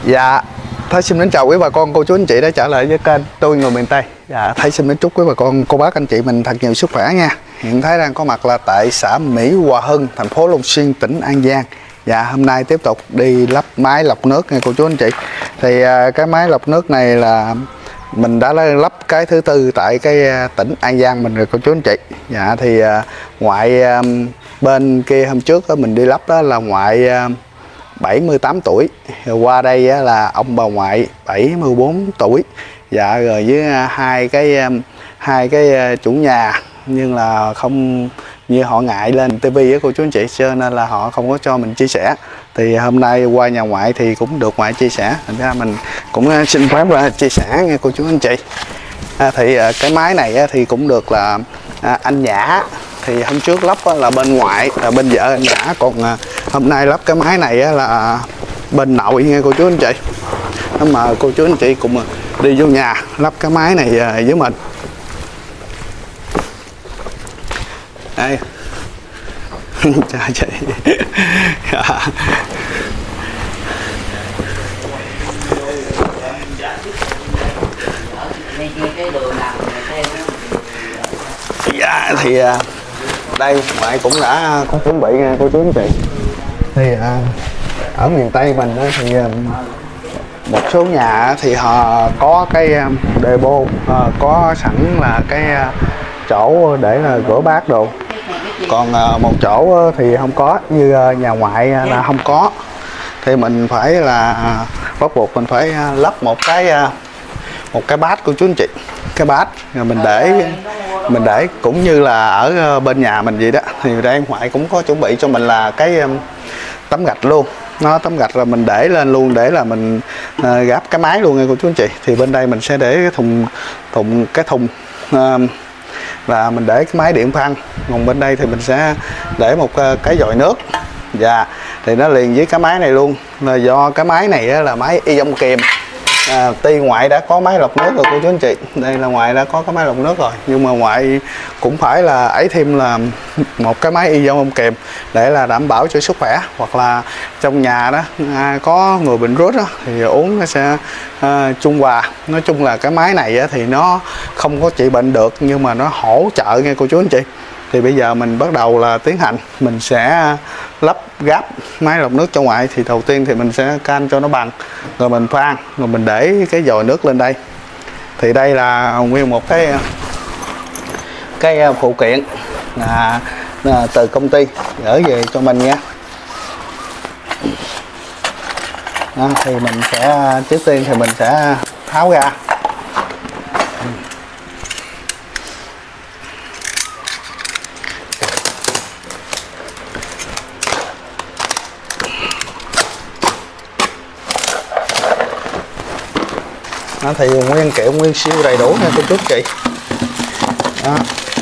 Dạ, Thái xin mến chào quý bà con, cô chú anh chị đã trở lại với kênh Tôi Người Miền Tây. Dạ, Thái xin mến chúc quý bà con, cô bác anh chị mình thật nhiều sức khỏe nha. Hiện Thái đang có mặt là tại xã Mỹ Hòa Hưng, thành phố Long Xuyên, tỉnh An Giang. Dạ, hôm nay tiếp tục đi lắp máy lọc nước nha cô chú anh chị. Thì cái máy lọc nước này là mình đã lắp cái thứ tư tại cái tỉnh An Giang mình rồi cô chú anh chị. Dạ, thì ngoại bên kia hôm trước đó, mình đi lắp đó là ngoại 78 tuổi, qua đây là ông bà ngoại 74 tuổi. Dạ, rồi với hai cái chủ nhà, nhưng là không, như họ ngại lên tivi với cô chú anh chị, cho nên là họ không có cho mình chia sẻ. Thì hôm nay qua nhà ngoại thì cũng được ngoại chia sẻ, thành ra mình cũng xin phép ra chia sẻ nghe cô chú anh chị. Thì cái máy này thì cũng được là anh Nhã, thì hôm trước lắp là bên ngoại, là bên vợ anh Nhã, còn hôm nay lắp cái máy này là bên nội nghe cô chú anh chị. Mà cô chú anh chị cùng đi vô nhà lắp cái máy này với mình. Đây chào chị. Dạ, thì đây ngoại cũng đã có chuẩn bị nha cô chú anh chị. Thì ở miền Tây mình thì một số nhà thì họ có cái đề bô, có sẵn là cái chỗ để là rửa bát đồ. Còn một chỗ thì không có, như nhà ngoại là không có. Thì mình phải là bắt buộc mình phải lắp một cái bát cô chú anh chị. Cái bát rồi mình để cũng như là ở bên nhà mình vậy đó. Thì đây ngoại cũng có chuẩn bị cho mình là cái tấm gạch luôn. Nó tấm gạch là mình để lên luôn để là mình gáp cái máy luôn nha cô chú anh chị. Thì bên đây mình sẽ để cái thùng là mình để cái máy điện phan. Còn bên đây thì mình sẽ để một cái dòi nước. Dạ, thì nó liền với cái máy này luôn. Là do cái máy này là máy ion kìm. Tuy ngoại đã có máy lọc nước rồi cô chú anh chị, đây là ngoại đã có cái máy lọc nước rồi, nhưng mà ngoại cũng phải là ấy thêm là một cái máy ion kèm để là đảm bảo cho sức khỏe, hoặc là trong nhà đó có người bệnh rút đó, thì uống nó sẽ trung hòa. Nói chung là cái máy này thì nó không có trị bệnh được, nhưng mà nó hỗ trợ nghe cô chú anh chị. Thì bây giờ mình bắt đầu là tiến hành, mình sẽ lắp gáp máy lọc nước cho ngoại. Thì đầu tiên thì mình sẽ can cho nó bằng, rồi mình phan, rồi mình để cái vòi nước lên đây. Thì đây là nguyên một cái phụ kiện là từ công ty gửi về cho mình nha. Đó, thì mình sẽ trước tiên thì mình sẽ tháo ra. Đó, thì nguyên kẹo nguyên siêu đầy đủ nha cô chú chị. Đó.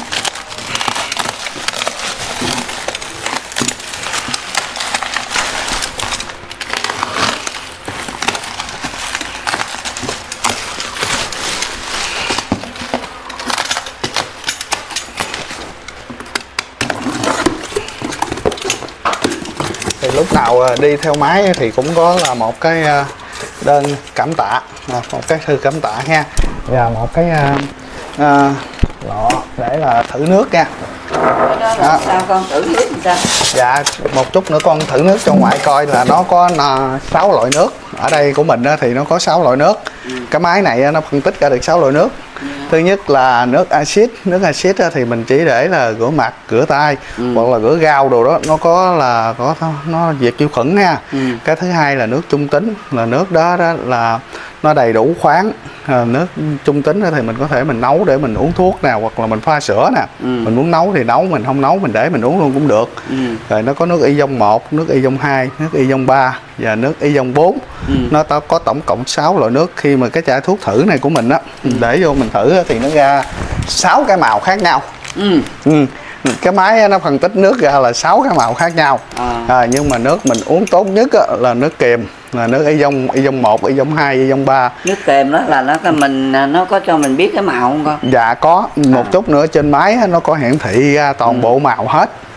Thì lúc nào đi theo máy thì cũng có là một cái đơn cảm tạ, một cái thư cảm tạ ha, và một cái lọ để là thử nước nha. Đó. Sao con thử nước làm sao? Dạ, một chút nữa con thử nước cho ngoại coi là nó có 6 loại nước. Ở đây của mình thì nó có 6 loại nước. Cái máy này nó phân tích ra được 6 loại nước. Thứ nhất là nước axit. Nước axit thì mình chỉ để là rửa mặt, rửa tay, hoặc là rửa gao đồ đó, nó có nó diệt vi khuẩn nha. Cái thứ hai là nước trung tính, là nước đó là nó đầy đủ khoáng. Nước trung tính thì mình có thể mình nấu để mình uống thuốc nào, hoặc là mình pha sữa nè. Mình muốn nấu thì nấu, mình không nấu mình để mình uống luôn cũng được. Rồi nó có nước ion 1, nước ion 2, nước ion 3 và nước ion 4. Nó có tổng cộng 6 loại nước. Khi mà cái chai thuốc thử này của mình á, để vô mình thử thì nó ra 6 cái màu khác nhau. Cái máy nó phân tích nước ra là 6 cái màu khác nhau. Nhưng mà nước mình uống tốt nhất là nước kiềm, là nước ion 1, ion 2, ion 3. Nước kiềm đó là nó có cho mình biết cái màu không con? Dạ có, một chút nữa trên máy nó có hiển thị ra toàn bộ màu hết.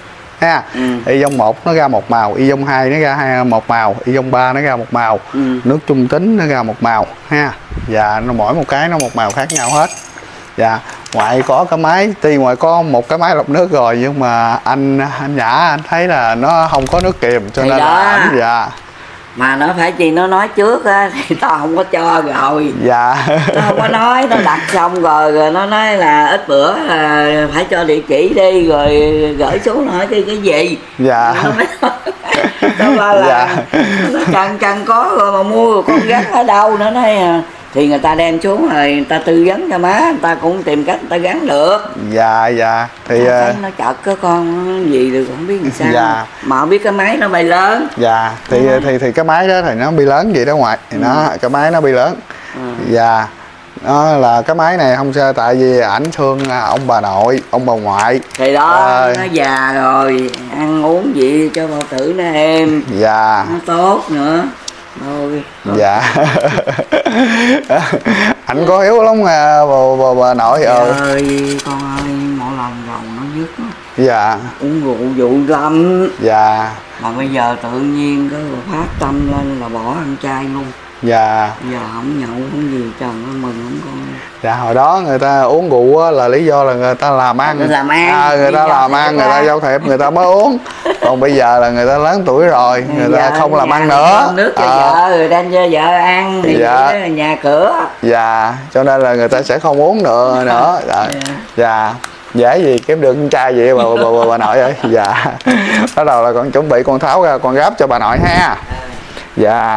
ha. Ion 1 nó ra một màu, Ion 2 nó ra một màu, Ion 3 nó ra một màu, nước trung tính nó ra một màu ha. Và nó mỗi một cái nó một màu khác nhau hết. Dạ, ngoại có cái máy, tuy ngoại có một cái máy lọc nước rồi nhưng mà anh Nhã anh thấy là nó không có nước kiềm cho thì nên đó. là anh dạ. Mà nó phải chi nó nói trước á thì tao không có cho rồi. Dạ. Nó không có nói, nó đặt xong rồi nó nói là ít bữa là phải cho địa chỉ đi rồi gửi xuống hỏi cái gì. Dạ. Nó mới tao là dạ. nó cần có rồi mà mua rồi con gắn ở đâu nữa nói thì người ta đem xuống rồi người ta tư vấn cho má, người ta cũng tìm cách người ta gắn được. Dạ dạ thì thấy nó chợt có con gì được không biết làm sao. Dạ. Mà không biết cái máy nó bay lớn. Dạ thì cái máy đó thì nó bị lớn vậy đó ngoại, thì nó cái máy nó bị lớn. Dạ. Nó là cái máy này không sao, tại vì ảnh thương ông bà nội, ông bà ngoại. Thì đó nó già rồi, ăn uống gì cho bao tử nó êm. Dạ. Nó tốt nữa. Thôi. Dạ. Anh có hiếu lắm bà nội ơi con ơi, mỗi lần gầu nó dứt đó. Dạ. Uống rượu dụ lắm. Dạ. Mà bây giờ tự nhiên cái phát tâm lên là bỏ ăn chay luôn. Dạ. Giờ không nhậu không gì chồng nó mừng không con. Dạ hồi đó người ta uống rượu á, là lý do là người ta làm ăn. Người làm ăn. Người ta làm ăn, người ta giao thiệp người ta mới uống. Còn bây giờ là người ta lớn tuổi rồi, người ta không làm ăn nữa. Nước cho vợ rồi đem cho vợ ăn thì dạ. là nhà cửa. Dạ, cho nên là người ta sẽ không uống nữa. Dạ. Dạ. Dễ gì kiếm được con trai vậy bà nội ơi. Dạ. Bắt đầu là con chuẩn bị con tháo ra con gắp cho bà nội ha. Dạ.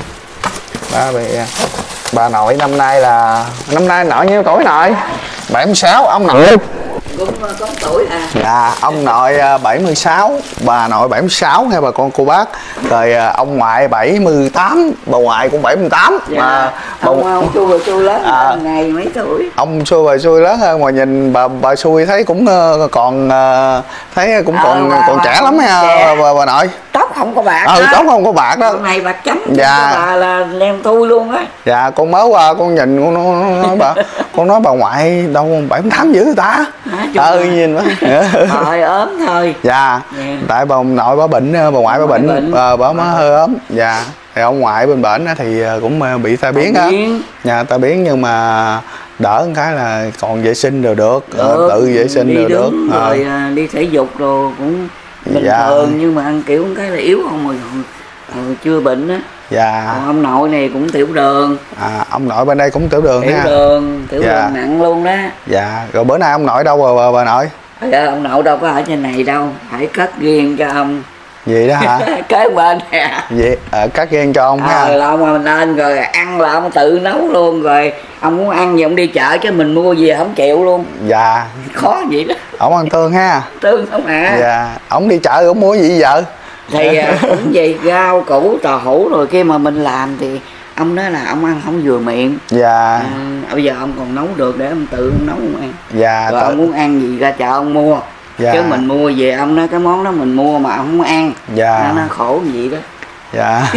Bà nội năm nay nội nhiêu tuổi nội? 76. Ông nội Cũng có tuổi à. dạ, ông nội 76, bà nội 76 hay bà con cô bác. Rồi ông ngoại 78, bà ngoại cũng 78. Dạ. Mà ông Xui lớn ngày mấy tuổi? Ông Xui bà Xui lớn hơn, mà nhìn bà Xui thấy cũng còn thấy cũng còn trẻ lắm ha bà nội. Tóc không có bạc. Tóc không có bạc đó. Con này bạc chấm. Dạ. Bà là đem thui luôn á. Dạ, con mới qua con nhìn con nói bà ngoại đâu 78 dữ ta. Nhìn quá. Thôi ốm thôi. Dạ. Tại bà nội bà bệnh, bà ngoại bà bệnh, bà mới hơi ốm. Dạ. Thì ông ngoại bên bển thì cũng bị tai biến á. Nhà tai biến nhưng mà đỡ một cái là còn vệ sinh rồi được, tự vệ sinh rồi được. Rồi đi thể dục rồi cũng bình thường, nhưng mà ăn kiểu cái là yếu không rồi chưa bệnh á. Dạ. Còn ông nội này cũng tiểu đường. Ông nội bên đây cũng tiểu đường ha. Tiểu đường nặng luôn đó. Dạ. Rồi bữa nay ông nội đâu rồi bà nội? Ông nội đâu có ở trên này đâu, phải cất riêng cho ông. Vậy đó hả? Kế bên nè. Vậy cắt riêng cho ông ha. Là ông mà lên rồi ăn là ông tự nấu luôn, rồi ông muốn ăn gì ông đi chợ chứ mình mua gì không chịu luôn. Dạ. Khó vậy đó. Ông ăn tương ha. Tương không à. Dạ. Ông đi chợ ông mua gì vợ? Thì cũng gì rau củ tàu hũ rồi kia mà mình làm thì ông nói là ông ăn không vừa miệng. Dạ. Bây giờ ông còn nấu được để ông tự ông nấu ông ăn. Dạ. Rồi ông muốn ăn gì ra chợ ông mua. Dạ. Chứ mình mua về ông nói cái món đó mình mua mà ông không ăn. Dạ. Nó khổ gì đó. Dạ.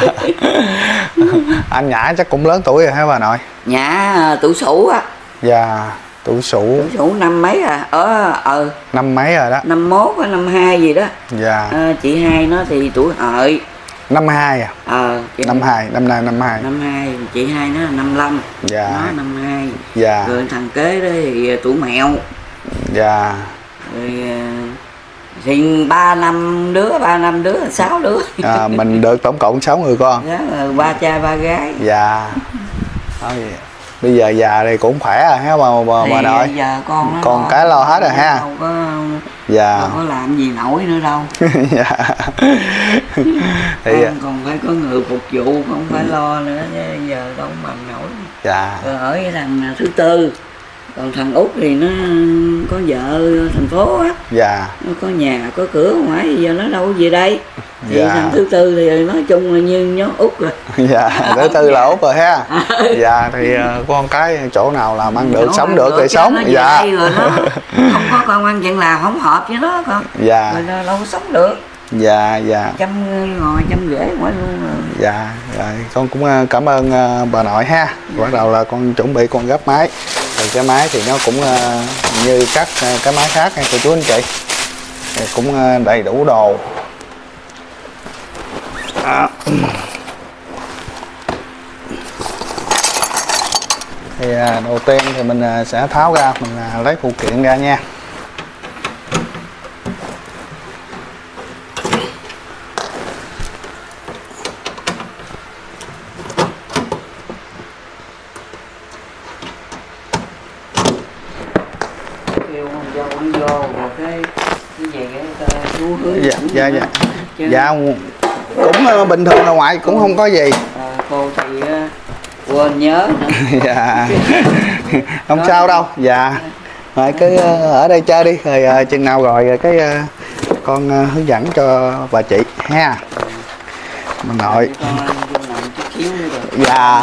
Anh Nhã chắc cũng lớn tuổi rồi hả bà nội? Nhã tuổi Sửu á. Dạ. Tuổi Sửu. Tuổi Sửu năm mấy à? Năm mấy rồi đó. 51 hay 52 gì đó. Dạ. Chị hai nó thì tuổi Hợi. 52 à? Năm 2, năm nay 52. 52, chị hai nó là 55. Dạ. Nó 52. Dạ. Rồi thằng kế đó thì tuổi Mẹo. Dạ. Rồi thì 3 năm đứa 6 đứa. Mình được tổng cộng 6 người con. Đó, 3 trai 3 gái. Dạ. Bây giờ già thì cũng khỏe rồi ha bà nội. Giờ con cái lo hết rồi ha. Đâu có, dạ. đâu có làm gì nổi nữa đâu. Dạ. Thì còn phải có người phục vụ, không phải lo nữa chứ giờ đâu bằng nổi. Dạ. Rồi ở cái thằng thứ tư, còn thằng Út thì nó có vợ thành phố á. Dạ. Nó có nhà có cửa ngoài, giờ nó đâu có về đây. Thì dạ. thằng thứ tư thì nói chung là như nhớ Út rồi. Dạ. Thứ tư là Út rồi ha. Dạ. Thì con cái chỗ nào làm ăn được, sống được thì sống. Dạ. Rồi nó không có công ăn chuyện làm không hợp với nó con. Dạ. Rồi nó đâu có sống được. Dạ. Dạ. Chăm ngồi chăm rễ ngoài luôn rồi. Dạ. Rồi con cũng cảm ơn bà nội ha. Bắt đầu là con chuẩn bị con gấp máy. Thì cái máy thì nó cũng như các cái máy khác nha cô chú anh chị. cũng đầy đủ đồ. Đó. Thì đầu tiên thì mình sẽ tháo ra, mình lấy phụ kiện ra nha. Dạ cũng bình thường là ngoại cũng không có gì. Cô thì quên nhớ nữa. Dạ không sao đâu. Dạ rồi cứ ở đây chơi đi, rồi chừng nào rồi cái con hướng dẫn cho bà chị ha. Mình nội. Dạ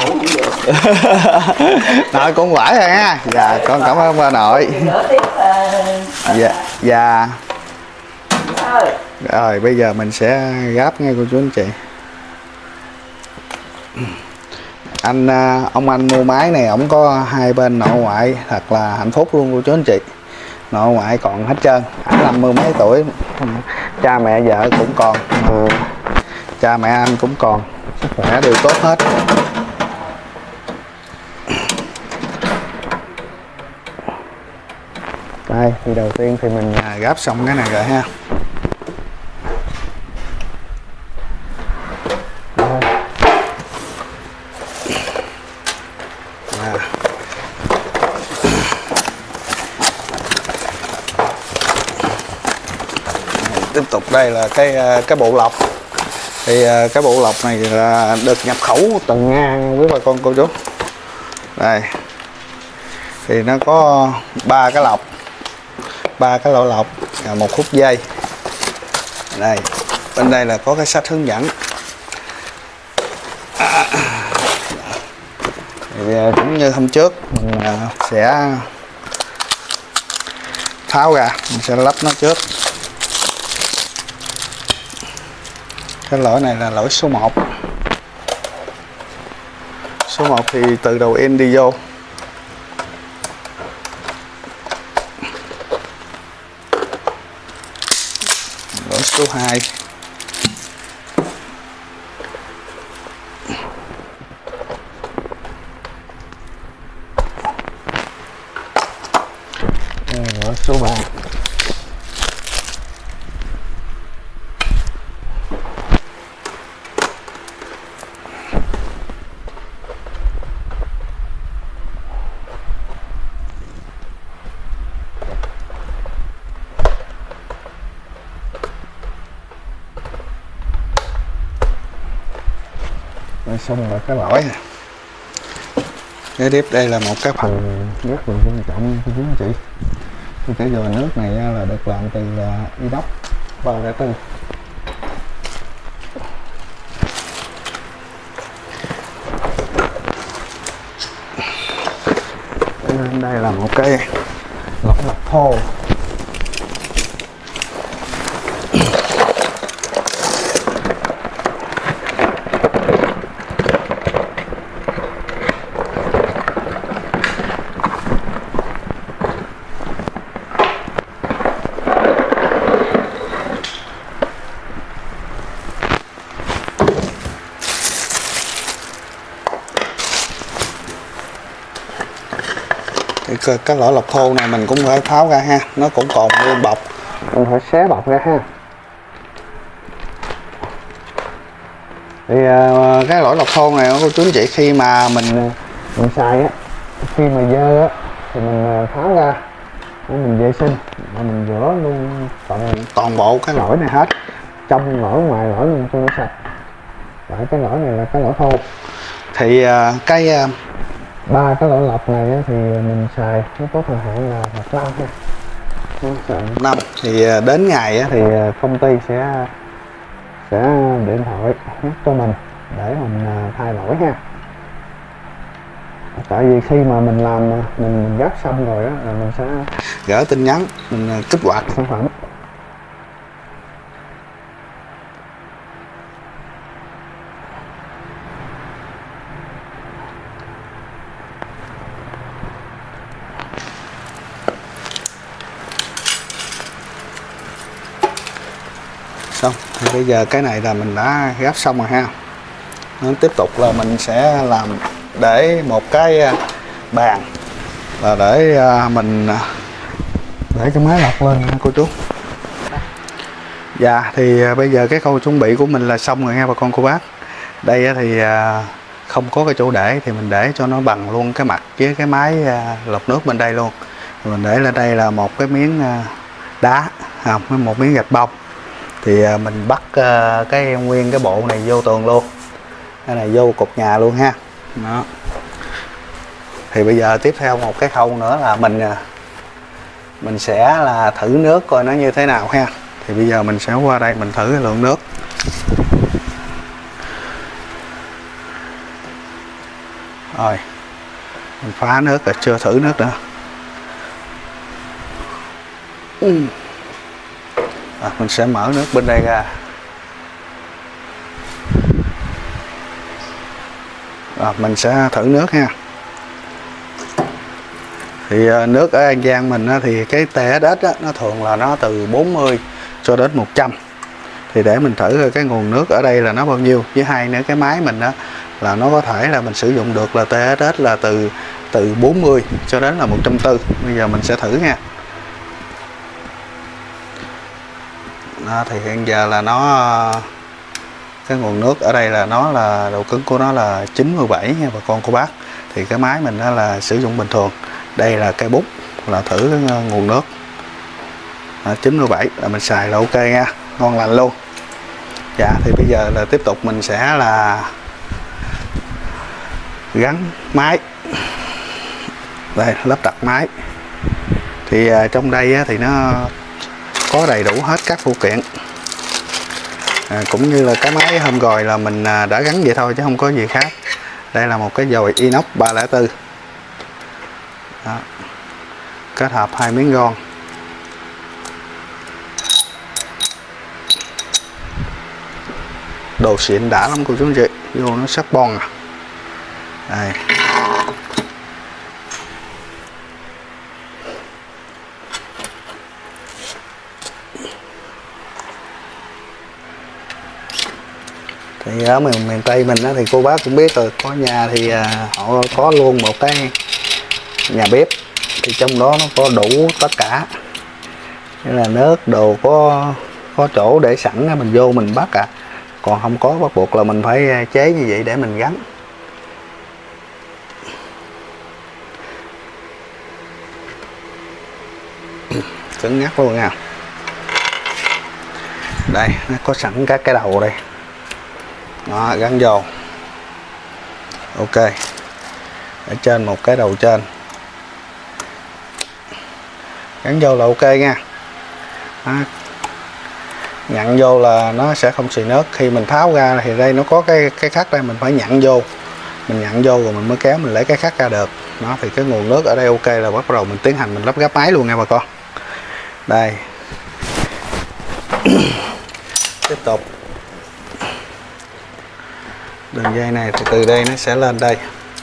nội cũng quải rồi ha. Dạ con cảm ơn bà nội. Dạ rồi bây giờ mình sẽ gắp nghe cô chú anh chị. Ông anh mua máy này ổng có hai bên nội ngoại thật là hạnh phúc luôn cô chú anh chị. Nội ngoại còn hết trơn, ảnh 50 mấy tuổi, cha mẹ vợ cũng còn, cha mẹ anh cũng còn, sức khỏe đều tốt hết. Đây thì đầu tiên thì mình gắp xong cái này rồi ha. Tiếp tục đây là cái bộ lọc. Thì cái bộ lọc này là được nhập khẩu từ Nga với bà con cô chú. Đây thì nó có 3 cái lọc, 3 cái lỗ lọc và 1 khúc dây. Đây bên đây là có cái sách hướng dẫn. Thì cũng như hôm trước mình sẽ tháo ra, mình sẽ lắp nó trước. Cái lỗi này là lỗi số 1. Số 1 thì từ đầu in đi vô. Lỗi số 2. Lỗi số 3. Xong rồi cái lỗi này. Cái tiếp đây là một cái phần rất là quan trọng của quý anh chị. Thì cái dồi nước này là được làm từ inox 304. Đây là một cái lọc thô. Cái lỗ lọc thô này mình cũng phải tháo ra ha, nó cũng còn nguyên bọc, mình phải xé bọc ra ha. Thì cái lỗ lọc thô này cô chú anh chị khi mà mình xài á, khi mà dơ á thì mình tháo ra để mình vệ sinh, và mình rửa luôn toàn bộ cái lỗ này hết, trong lỗ ngoài lỗ luôn cho nó sạch. Và cái lỗ này là cái lỗ thô. Thì cái 3 cái lỗ lọc này thì mình xài nó có thời hạn là 1 năm ha. 1 năm thì đến ngày thì công ty sẽ điện thoại nhắc cho mình để mình thay lỗi ha. Tại vì khi mà mình làm mình gấp xong rồi đó là mình sẽ gửi tin nhắn, mình kích hoạt sản phẩm. Xong thì bây giờ cái này là mình đã gắp xong rồi ha. Nó tiếp tục là mình sẽ làm để một cái bàn là để mình để cái máy lọc lên nha cô chú. Dạ thì bây giờ cái khâu chuẩn bị của mình là xong rồi nha bà con cô bác. Đây thì không có cái chỗ để thì mình để cho nó bằng luôn cái mặt với cái máy lọc nước bên đây luôn. Mình để lên đây là một cái miếng đá, một miếng gạch bông. Thì mình bắt cái nguyên cái bộ này vô tường luôn, cái này vô cột nhà luôn ha. Đó. Thì bây giờ tiếp theo một cái khâu nữa là mình sẽ là thử nước coi nó như thế nào ha. Thì bây giờ mình sẽ qua đây mình thử cái lượng nước. Rồi mình phá nước rồi, chưa thử nước nữa. Mình sẽ mở nước bên đây ra. Mình sẽ thử nước ha. Thì nước ở An Giang mình thì cái TSS nó thường là nó từ 40 cho đến 100. Thì để mình thử cái nguồn nước ở đây là nó bao nhiêu. Với hai nữa cái máy mình là nó có thể là mình sử dụng được là TSS là từ 40 cho đến là 140. Bây giờ mình sẽ thử nha. Đó, thì hiện giờ là nó cái nguồn nước ở đây là nó là độ cứng của nó là 97 nha bà con cô bác. Thì cái máy mình là sử dụng bình thường. Đây là cây bút là thử cái nguồn nước 97 là mình xài là ok nha, ngon lành luôn. Dạ thì bây giờ là tiếp tục mình sẽ là gắn máy. Đây lắp đặt máy. Thì trong đây thì nó có đầy đủ hết các phụ kiện. Cũng như là cái máy hôm rồi là mình đã gắn vậy thôi chứ không có gì khác. Đây là một cái dòi inox 304. Đó. Kết hợp hai miếng gòn. Đồ xịn đã lắm cô chú anh chị. Vô nó sắc bon à. Đây. Thì ở miền Tây mình thì cô bác cũng biết rồi, có nhà thì họ có luôn một cái nhà bếp, thì trong đó nó có đủ tất cả, như là nước đồ có chỗ để sẵn mình vô mình bắt còn không có bắt buộc là mình phải chế như vậy để mình gắn. Cứng ngắc luôn nha. Đây nó có sẵn các cái đầu đây. Đó, gắn vô. Ok. Ở trên một cái đầu trên. Gắn vô là ok nha. Đó. Nhận vô là nó sẽ không xì nước. Khi mình tháo ra thì đây nó có cái khắc đây, mình phải nhận vô. Mình nhận vô rồi mình mới kéo mình lấy cái khắc ra được. Đó thì cái nguồn nước ở đây ok là bắt đầu mình tiến hành mình lắp ghép máy luôn nha bà con. Đây. Tiếp tục. Đường dây này thì từ đây nó sẽ lên đây.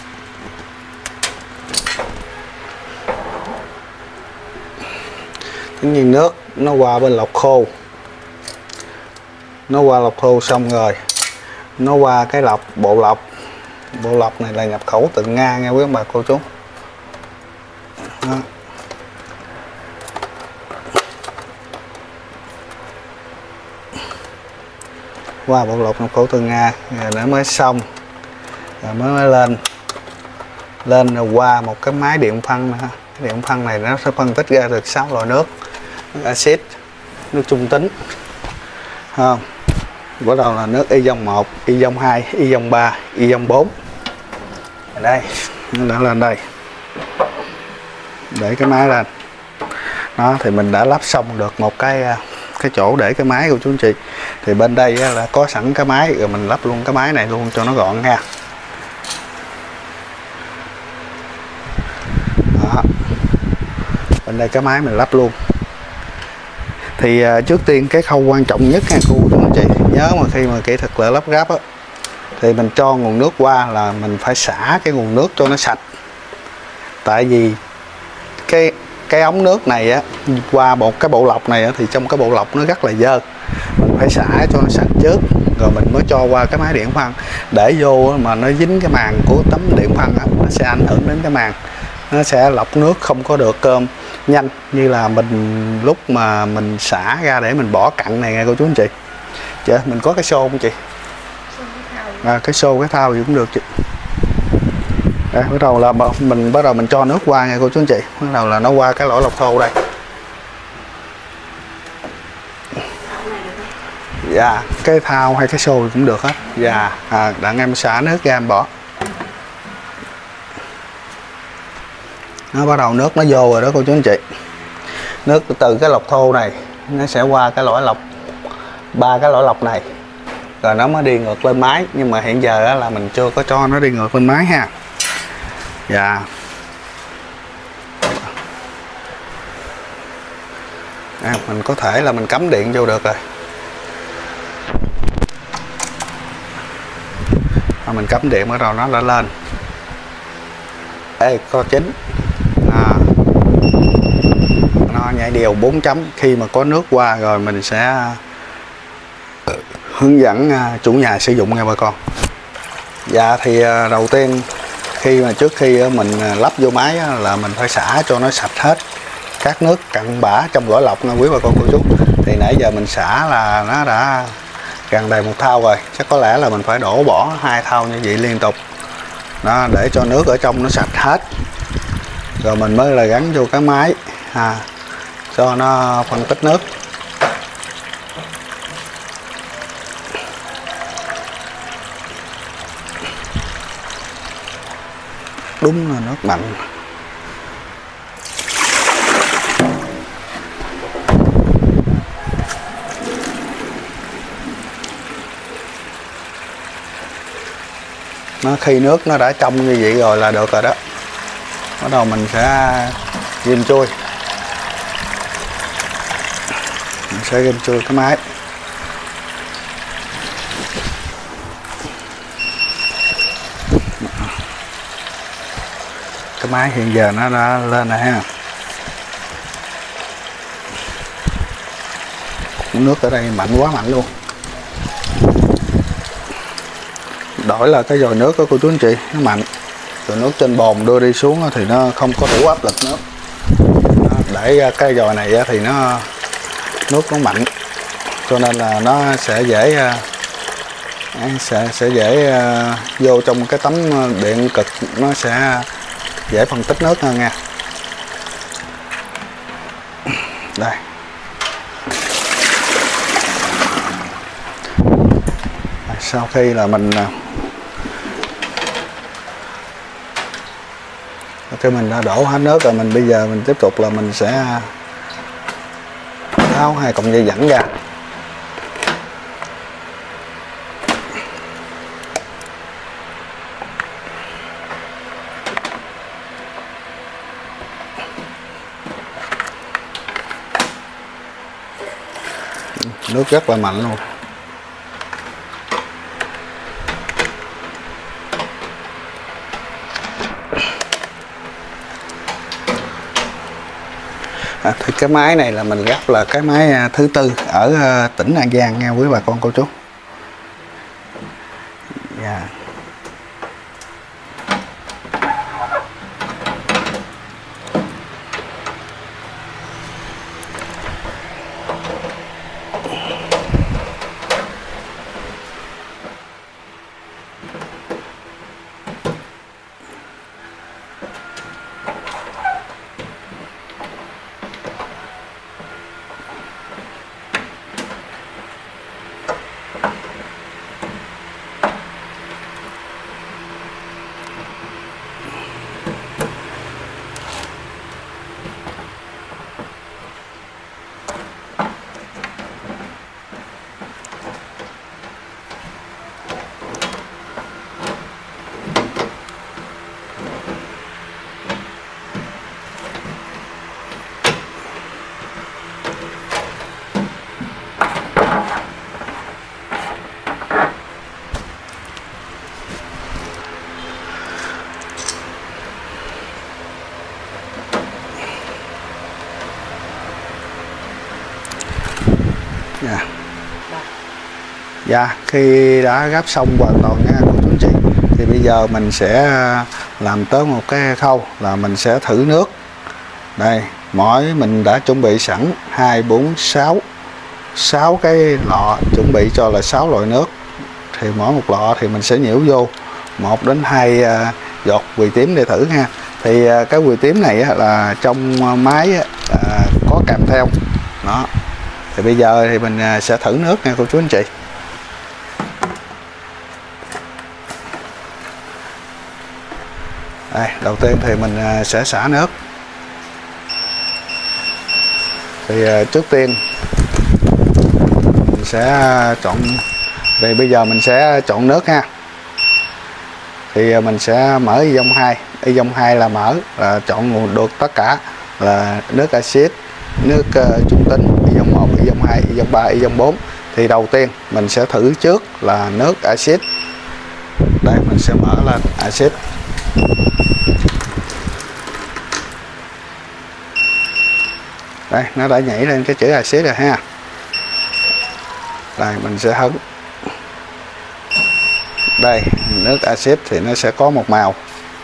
Tất nhiên nước nó qua bên lọc khô. Nó qua lọc khô xong rồi nó qua cái lọc bộ lọc này là nhập khẩu từ Nga nha quý ông bà cô chú. Đó. Qua bộ lọc nhập khẩu từ Nga rồi nó mới xong rồi mới lên rồi qua một cái máy điện phân nữa. Cái điện phân này nó sẽ phân tích ra được 6 loại nước axit, nước trung tính, không? Bắt đầu là nước ion 1, ion 2, ion 3, ion 4. Đây nó đã lên đây, để cái máy lên. Đó thì mình đã lắp xong được một cái chỗ để cái máy của chú anh chị. Thì bên đây là có sẵn cái máy rồi mình lắp luôn cái máy này luôn cho nó gọn nha. Đó. Bên đây cái máy mình lắp luôn. Thì trước tiên cái khâu quan trọng nhất nha cô chú anh chị, nhớ mà khi mà kỹ thuật là lắp ráp thì mình cho nguồn nước qua là mình phải xả cái nguồn nước cho nó sạch. Tại vì cái cái ống nước này á qua một cái bộ lọc này á, thì trong cái bộ lọc nó rất là dơ, mình phải xả cho nó sạch trước rồi mình mới cho qua cái máy điện phân. Để vô mà nó dính cái màng của tấm điện phân á, nó sẽ ảnh hưởng đến cái màng, nó sẽ lọc nước không có được nhanh như là mình lúc mà mình xả ra để mình bỏ cặn này nghe cô chú anh chị. Chị mình có cái xô không chị? Cái xô cái thao gì cũng được chị. Đây, bắt đầu là mình cho nước qua nha cô chú anh chị. Bắt đầu là nó qua cái lỗ lọc thô đây. Dạ, cái thao hay cái xô cũng được hết. Dạ, đặng em xả nước ra em bỏ. Nó bắt đầu nước nó vô rồi đó cô chú anh chị. Nước từ cái lọc thô này nó sẽ qua cái lỗ lọc, 3 cái lỗ lọc này rồi nó mới đi ngược lên máy. Nhưng mà hiện giờ là mình chưa có cho nó đi ngược lên máy ha. Dạ. Mình có thể là mình cắm điện vô được rồi. Mình cắm điện bắt đầu nó đã lên. Ê, co 9 nó nhảy đều 4 chấm. Khi mà có nước qua rồi mình sẽ hướng dẫn chủ nhà sử dụng nha bà con. Dạ thì đầu tiên trước khi mình lắp vô máy là mình phải xả cho nó sạch hết các nước cặn bã trong vỏ lọc nha quý bà con cô chú. Thì nãy giờ mình xả là nó đã gần đầy một thao rồi, chắc có lẽ là mình phải đổ bỏ 2 thao như vậy liên tục đó, để cho nước ở trong nó sạch hết rồi mình mới là gắn vô cái máy cho nó phân tích nước. Đúng là nước mặn. Khi nước nó đã trong như vậy rồi là được rồi đó. Bắt đầu mình sẽ ghim chui. Mình sẽ ghim chui cái máy. Cái máy hiện giờ nó đã lên rồi ha. Nước ở đây mạnh quá mạnh luôn. Đổi là cái dòi nước đó cô chú anh chị, nó mạnh. Rồi nước trên bồn đưa đi xuống thì nó không có đủ áp lực nước. Để cái dòi này thì nước nó mạnh, cho nên là nó sẽ dễ vô trong cái tấm điện cực, nó sẽ dễ phân tích nước hơn nha. Đây. Sau khi là mình đã đổ hết nước rồi, bây giờ mình tiếp tục là mình sẽ tháo 2 cọng dây dẫn ra. Nước rất là mạnh luôn. Thì cái máy này là mình gắp là cái máy thứ 4 ở tỉnh An Giang nha quý bà con cô chú. Yeah. Dạ, khi đã gắp xong hoàn toàn nha cô chú anh chị, thì bây giờ mình sẽ làm tới một cái khâu là mình sẽ thử nước. Đây, mình đã chuẩn bị sẵn 2, 4, 6 cái lọ, chuẩn bị cho là 6 loại nước. Thì mỗi một lọ thì mình sẽ nhiễu vô 1 đến 2 giọt quỳ tím để thử ha. Thì cái quỳ tím này là trong máy có kèm theo. Đó. Thì bây giờ thì mình sẽ thử nước nha cô chú anh chị. Đây, đầu tiên thì mình sẽ xả nước. Thì trước tiên mình sẽ chọn, vì bây giờ mình sẽ chọn nước ha. Thì mình sẽ mở ion 2. Ion 2 là mở, là chọn nguồn được tất cả là nước axit, nước trung tính, ion 1, ion 2, ion 3, ion 4. Thì đầu tiên mình sẽ thử trước là nước axit. Đây, mình sẽ mở lên axit. Đây, nó đã nhảy lên cái chữ axit rồi ha. Đây, mình sẽ hứng. Đây, nước axit thì nó sẽ có một màu.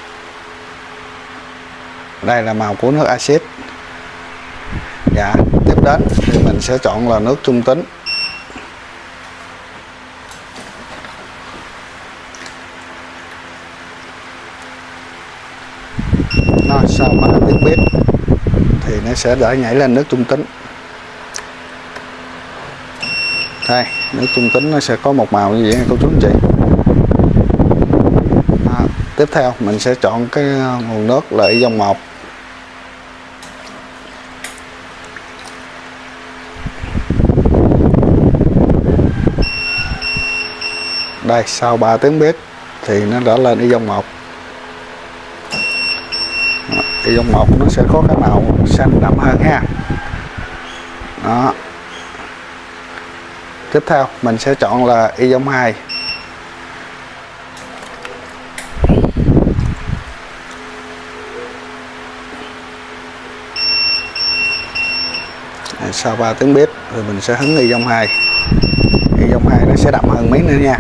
Đây là màu của nước axit. Dạ, tiếp đến thì mình sẽ chọn là nước trung tính. Sau 3 tiếng bếp thì nó sẽ đã nhảy lên nước trung tính. Đây, nước trung tính nó sẽ có một màu như vậy cô chú anh chị. Tiếp theo mình sẽ chọn cái nguồn nước là ion 1. Đây, sau 3 tiếng bếp thì nó đã lên ion 1. Ion 1 nó sẽ có cái màu xanh đậm hơn ha. Đó. Tiếp theo mình sẽ chọn là ion 2. Sau 3 tiếng bếp thì mình sẽ hứng ion 2. Ion 2 nó sẽ đậm hơn miếng nữa nha.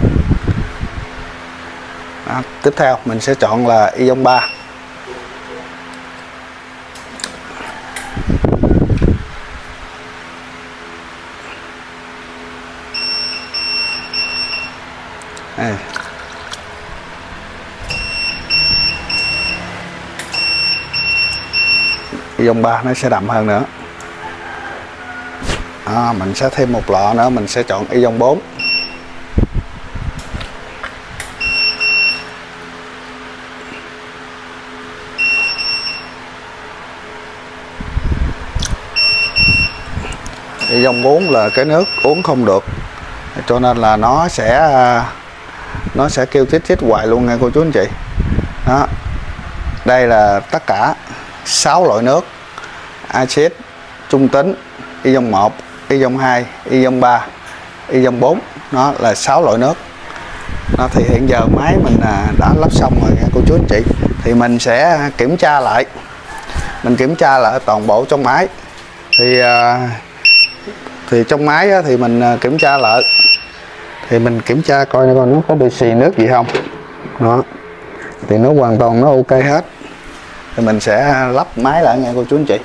Đó. Tiếp theo mình sẽ chọn là ion 3. Đây. Ion 3 nó sẽ đậm hơn nữa. Mình sẽ thêm một lọ nữa, mình sẽ chọn ion 4. Ion 4 là cái nước uống không được, cho nên là nó sẽ kêu chích chích hoài luôn nha cô chú anh chị. Đó. Đây là tất cả 6 loại nước axit, trung tính, ion 1, ion 2, ion 3, ion 4. Nó là 6 loại nước. Đó, thì hiện giờ máy mình đã lắp xong rồi nha cô chú anh chị. Thì mình sẽ kiểm tra lại. Mình kiểm tra lại toàn bộ trong máy. Thì trong máy thì mình kiểm tra lại. Thì mình kiểm tra coi nó có bị xì nước gì không. Đó. Thì nó hoàn toàn nó ok hết. Thì mình sẽ lắp máy lại nha cô chú anh chị.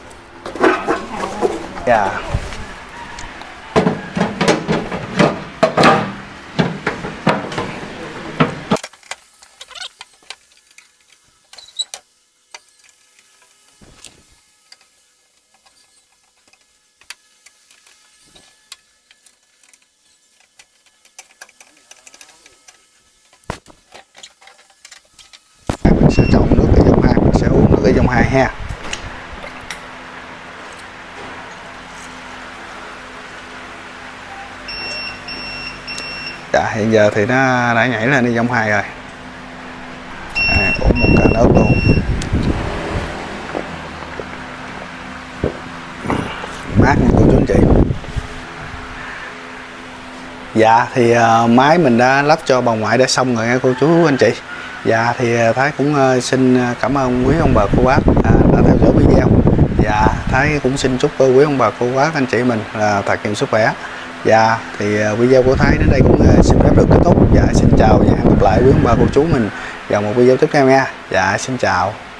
Dạ. Mình sẽ chọn nước ion 2, mình sẽ uống nước ion 2 ha. Dạ, hiện giờ thì nó đã nhảy lên ion 2 rồi. Uống một ca nước luôn. Mát nha cô chú anh chị. Dạ, thì máy mình đã lắp cho bà ngoại đã xong rồi nha cô chú anh chị. Dạ, thì Thái cũng xin cảm ơn quý ông bà cô bác đã theo dõi video. Dạ, Thái cũng xin chúc quý ông bà cô bác anh chị mình là thật nhiều sức khỏe Dạ thì video của Thái đến đây cũng xin phép được kết thúc. Dạ xin chào và hẹn gặp lại quý ông bà cô chú mình vào một video tiếp theo nha. Dạ xin chào.